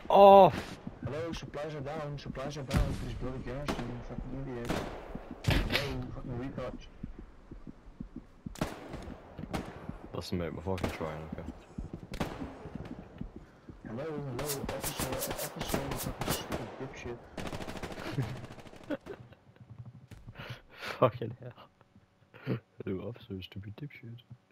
Oh! Hello, supplies are down, please blow the gas, you fucking idiot. Hello, fucking retards. Listen mate, before I can try and okay. Hello, officer, you fucking stupid dipshit. Fucking hell. The officer is to be dipshit.